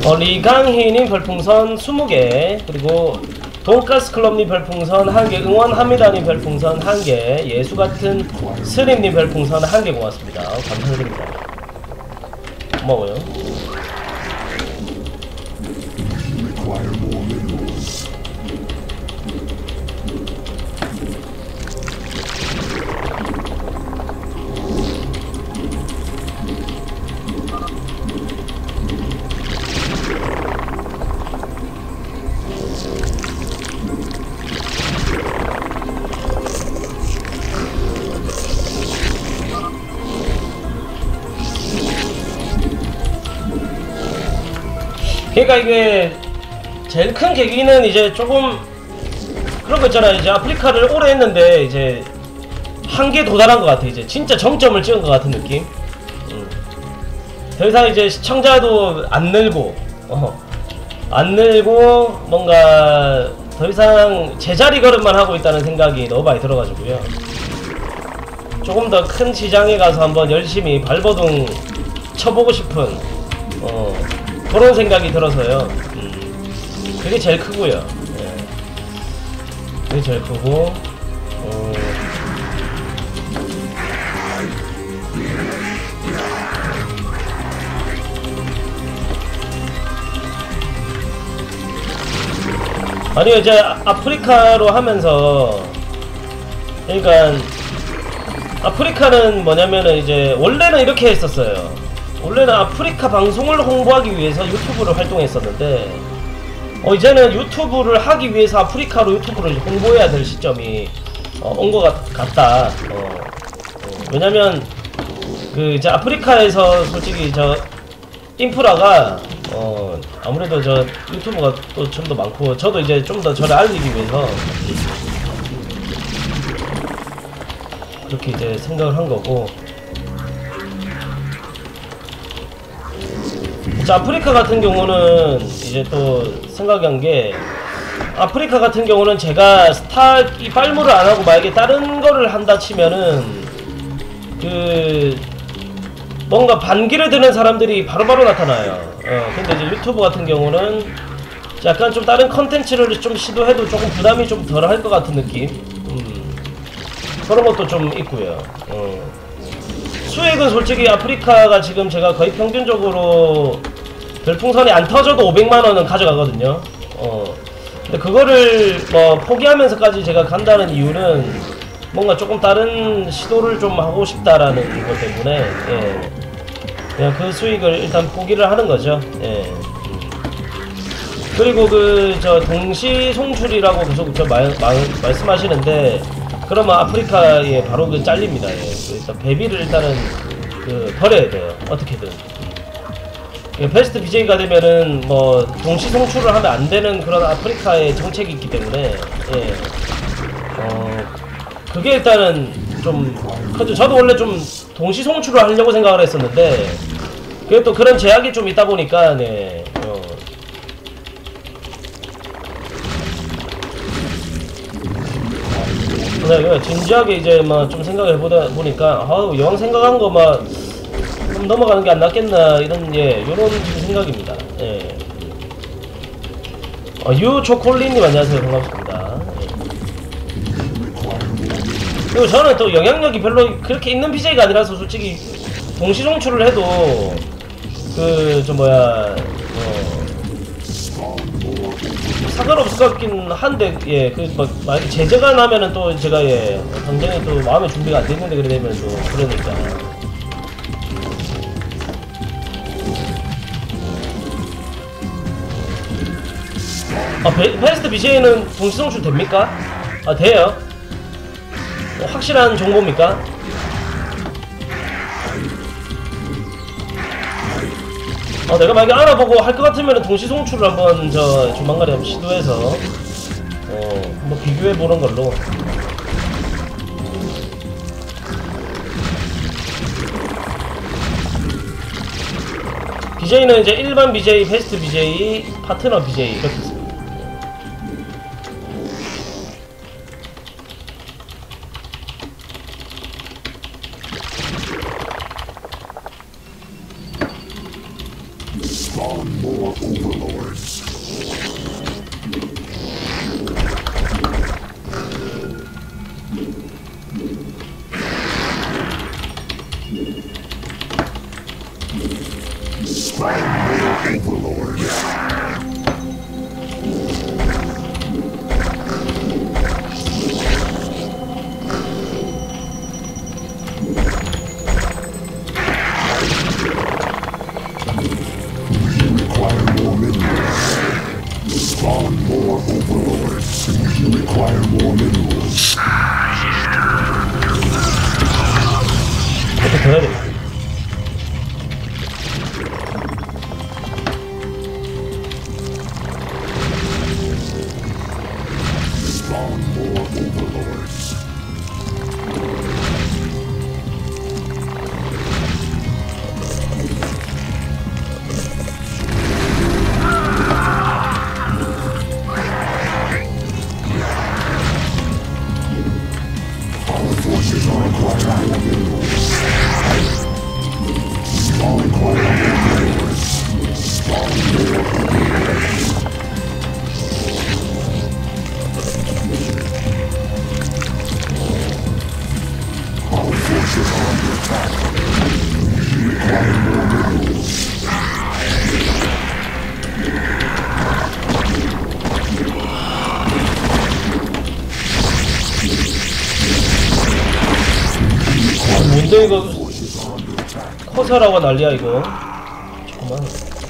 리강희님 별풍선 20개, 그리고 돈가스클럽님 별풍선 1개, 응원합니다님 별풍선 1개, 예수같은 스님님 별풍선 1개 고맙습니다. 감사드립니다. 고마워요. 그러니까 이게 제일 큰 계기는 이제 조금 그런 거 있잖아요. 이제 아프리카를 오래 했는데 이제 한계에 도달한 것 같아. 이제 진짜 정점을 찍은 것 같은 느낌. 더 이상 이제 시청자도 안 늘고 안 늘고 뭔가 더 이상 제자리 걸음만 하고 있다는 생각이 너무 많이 들어가지고요. 조금 더 큰 시장에 가서 한번 열심히 발버둥 쳐보고 싶은 그런 생각이 들어서요. 그게 제일 크고요. 예. 그게 제일 크고, 아니요, 이제 아프리카로 하면서, 그러니까 아프리카는 뭐냐면은 이제 원래는 이렇게 했었어요. 원래는 아프리카 방송을 홍보하기 위해서 유튜브를 활동했었는데 이제는 유튜브를 하기 위해서 아프리카로 유튜브를 홍보해야 될 시점이 온 것 같다. 왜냐면 그 이제 아프리카에서 솔직히 저 인프라가 아무래도 저 유튜브가 또 좀 더 많고 저도 이제 좀 더 저를 알리기 위해서 그렇게 이제 생각을 한 거고. 자, 아프리카 같은 경우는 이제 또 생각한 게 아프리카 같은 경우는 제가 스타 이 빨무를 안 하고 만약에 다른 거를 한다 치면은 그 뭔가 반기를 드는 사람들이 바로바로 나타나요. 근데 이제 유튜브 같은 경우는 약간 좀 다른 컨텐츠를 좀 시도해도 조금 부담이 좀 덜 할 것 같은 느낌. 그런 것도 좀 있고요. 수익은 솔직히 아프리카가 지금 제가 거의 평균적으로 별풍선이 안 터져도 500만원은 가져가거든요. 근데 그거를 뭐 포기하면서까지 제가 간다는 이유는 뭔가 조금 다른 시도를 좀 하고 싶다라는 것 때문에, 예. 그냥 그 수익을 일단 포기를 하는 거죠. 예. 그리고 그 저 동시 송출이라고 계속 저 말씀하시는데 그러면 아프리카에 바로 그 잘립니다. 예. 일단 배비를 일단은 그 버려야 돼요. 어떻게든. 예, 베스트 BJ가 되면은 뭐 동시 송출을 하면 안 되는 그런 아프리카의 정책이 있기 때문에, 예. 그게 일단은 좀 크죠. 저도 원래 좀 동시 송출을 하려고 생각을 했었는데 그게 또 그런 제약이 좀 있다 보니까, 네. 네, 진지하게 이제 막 좀 생각을 해보다 보니까 여왕 생각한 거 막 좀 넘어가는 게 안 낫겠나 이런, 예, 요런 생각입니다. 예. 유초콜릿님 안녕하세요. 반갑습니다. 예. 그리고 저는 또 영향력이 별로 그렇게 있는 BJ가 아니라서 솔직히 동시 송출을 해도 그 저 뭐야 상관없을 것 같긴 한데, 예, 그 막 만약에 제재가 나면은 또 제가, 예, 굉장히 또 마음의 준비가 안 됐는데 그래 되면 또 그러니까. 베스트 BJ는 동시 송출 됩니까? 돼요? 확실한 정보입니까? 내가 만약에 알아보고 할 것 같으면 동시 송출을 한번 조만간에 한번 시도해서 한번 비교해 보는 걸로. BJ는 이제 일반 BJ, 베스트 BJ, 파트너 BJ 이렇게 있습니다. 어떻게 더 해야 돼? 뭔데 이거 커서라고 난리야 이거. 잠깐만.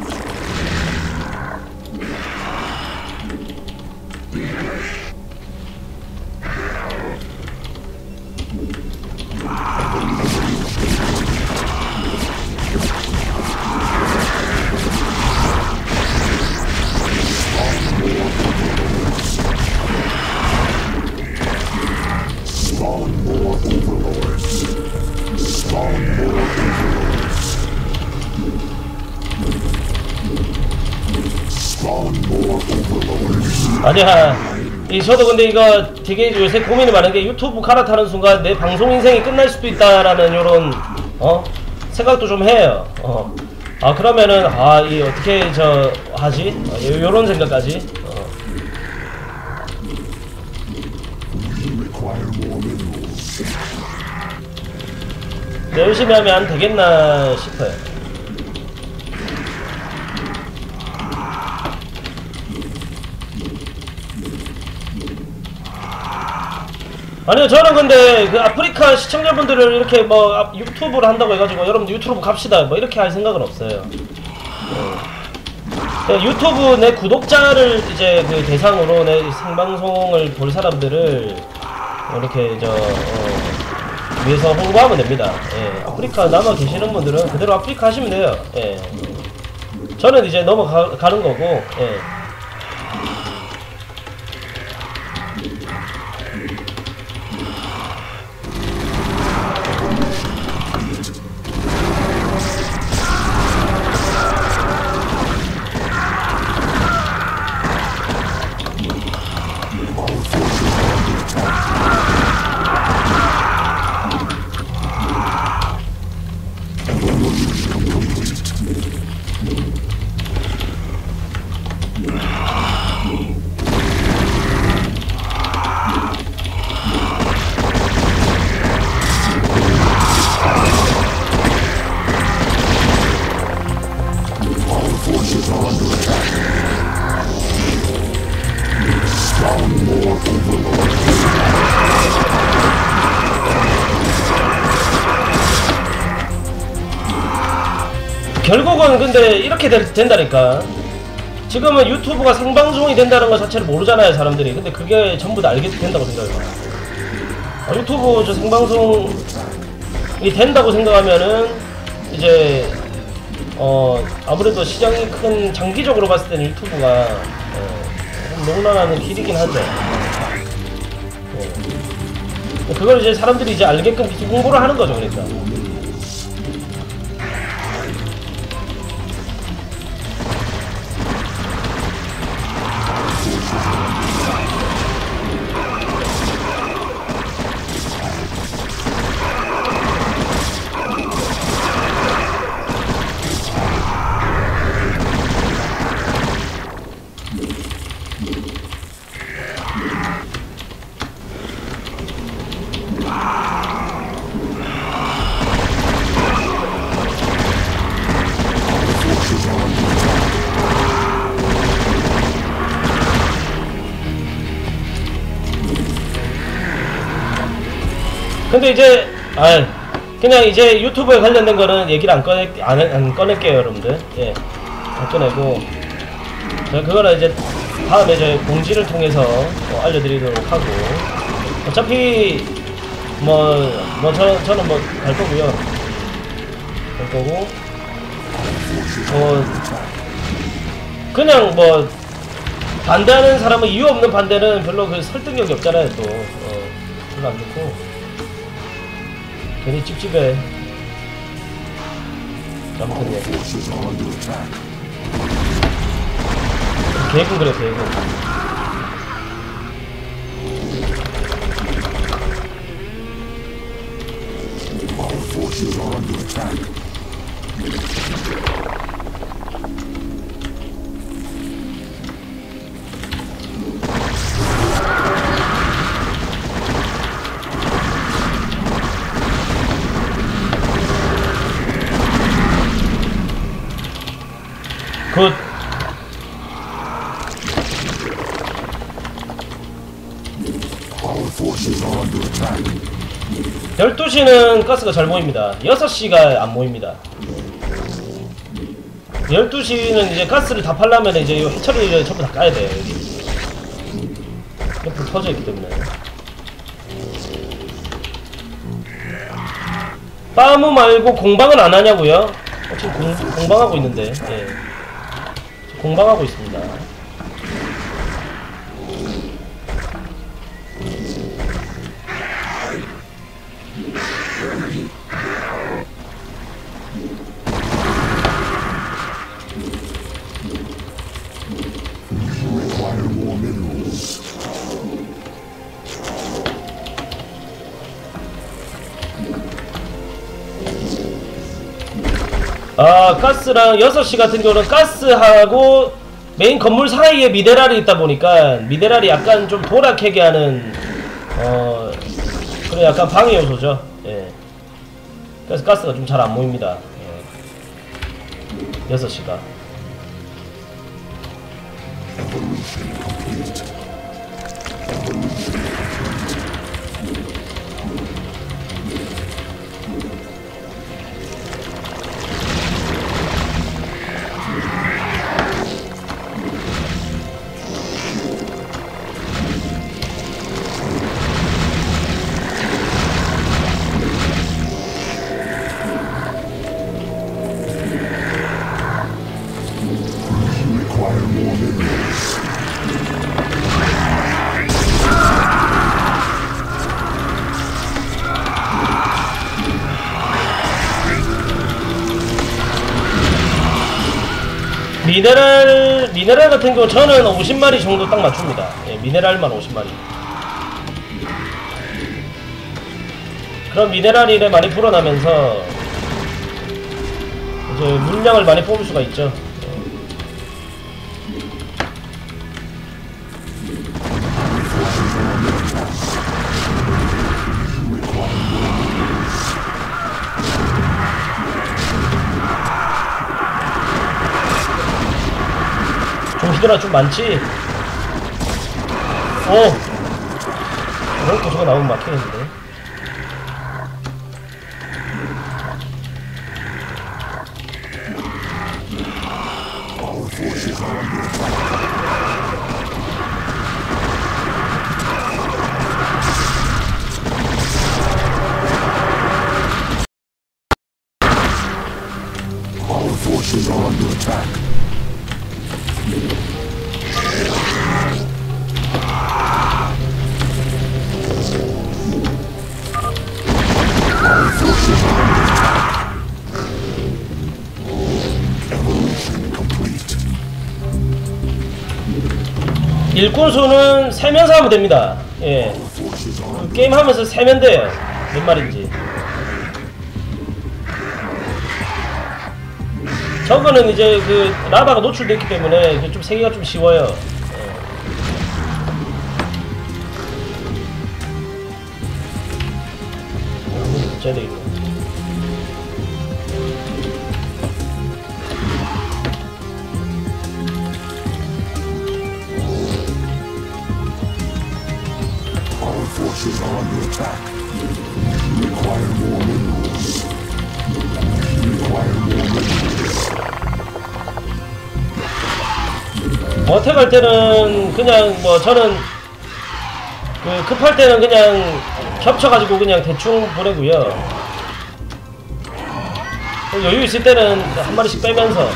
아니야. 저도 근데 이거 되게 요새 고민이 많은 게 유튜브 갈아타는 순간 내 방송 인생이 끝날 수도 있다라는 요런 생각도 좀 해요. 아 그러면은 이 어떻게 저 하지? 요런 생각까지. 열심히 하면 안 되겠나 싶어요. 아니요, 저는 근데 그 아프리카 시청자분들을 이렇게 뭐 유튜브를 한다고 해가지고 여러분들 유튜브 갑시다 뭐 이렇게 할 생각은 없어요. 유튜브 내 구독자를 이제 그 대상으로 내 생방송을 볼 사람들을 이렇게 위해서 홍보하면 됩니다. 예, 아프리카 남아 계시는 분들은 그대로 아프리카 하시면 돼요. 예. 저는 이제 넘어가는 거고. 예. 결국은 근데 이렇게 된다니까. 지금은 유튜브가 생방송이 된다는 것 자체를 모르잖아요 사람들이. 근데 그게 전부 다 알게 된다고 생각해요. 유튜브 저 생방송이 된다고 생각하면은 이제 아무래도 시장이 큰, 장기적으로 봤을 때는 유튜브가 롱런하는 길이긴 하죠. 그걸 이제 사람들이 이제 알게끔 계속 홍보를 하는 거죠. 그러니까 근데 이제 그냥 이제 유튜브에 관련된 거는 얘기를 안 꺼낼게요, 여러분들. 예, 안 꺼내고 그거는 이제 다음에 이제 공지를 통해서 알려드리도록 하고, 어차피 저는 갈 거고요. 갈 거고, 그냥 반대하는 사람은 이유 없는 반대는 별로 그 설득력이 없잖아요, 또. 별로 안 좋고. 괜히 찝찝해. 아무튼, 예. 계획은 그래, 계획은. 굿. 12시는 가스가 잘 모입니다. 6시가 안 모입니다. 12시는 이제 가스를 다 팔려면 이제 해처리를 전부 다 까야 돼요, 여기. 옆으로 터져 있기 때문에. 빠무 말고 공방은 안 하냐고요? 지금 공방하고 있는데, 예. 공방하고 있습니다. 가스랑 6시 같은 경우는 가스하고 메인 건물 사이에 미네랄이 있다 보니까 미네랄이 약간 좀 도락하게 하는 그래 약간 방해 요소죠. 예. 그래서 가스가 좀 잘 안 모입니다. 예. 6시가. 미네랄 같은 경우 저는 50마리 정도 딱 맞춥니다. 예, 미네랄만 50마리. 그럼 미네랄이 많이 불어나면서 이제 물량을 많이 뽑을 수가 있죠. 히드라 좀 많지? 이렇게 저거 나오면 막히는데. Our forces are under attack. 일꾼수는 세면서 하면 됩니다. 예. 게임 하면서 세면 돼요. 몇 마리인지. 저거는 이제 그 라바가 노출됐기 때문에 좀 세기가 좀 쉬워요. 예. 되겠다. Forces are under attack. 어택 할 때는 그냥 뭐 저는 그 급할 때는 그냥 겹쳐가지고 그냥 대충 보내고요. 여유 있을 때는 한 마리씩 빼면서.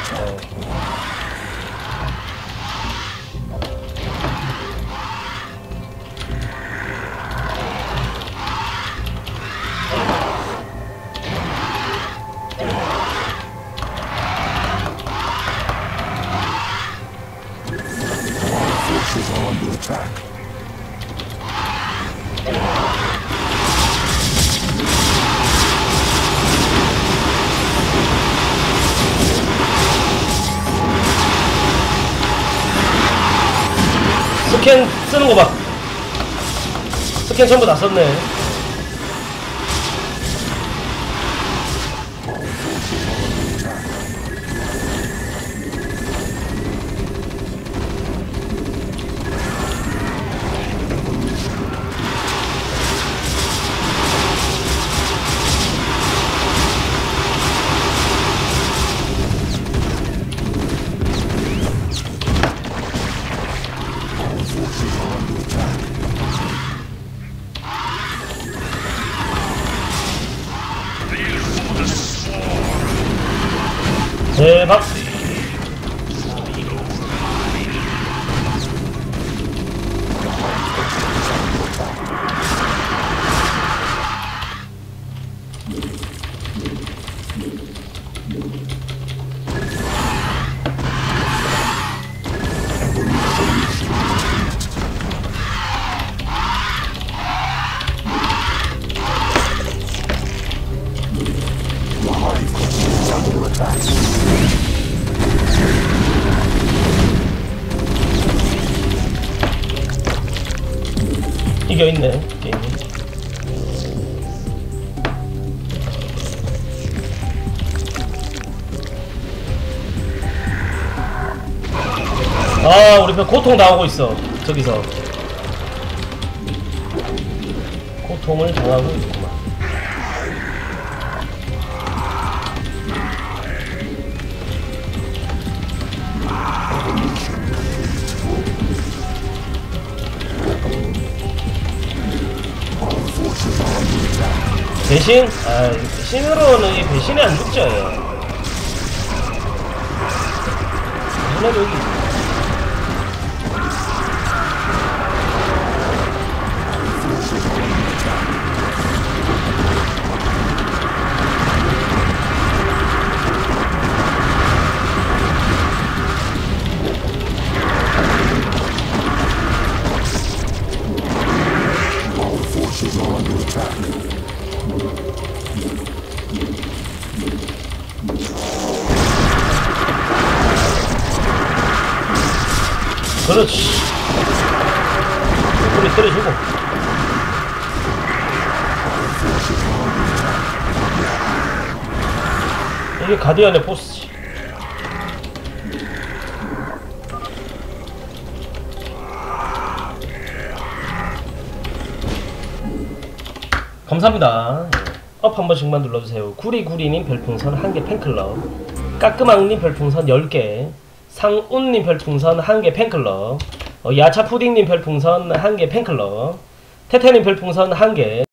스캔 쓰는 거 봐. 스캔 전부 다 썼네. 대박. 이겨있네 게임이. 아 우리 편 고통 당하고 있어. 저기서 고통을 당하고 있구만. 배신? 아, 배신으로는 이 배신이 안 죽죠. 배신은 여기. 그렇지. 우리 때려주고. 이게 가디언의 보스지. 감사합니다. 업 한 번씩만 눌러주세요. 구리구리님 별풍선 1개 팬클럽, 까끄망님 별풍선 10개, 상운님 별풍선 1개 팬클럽, 야차푸딩님 별풍선 1개 팬클럽, 태태님 별풍선 1개,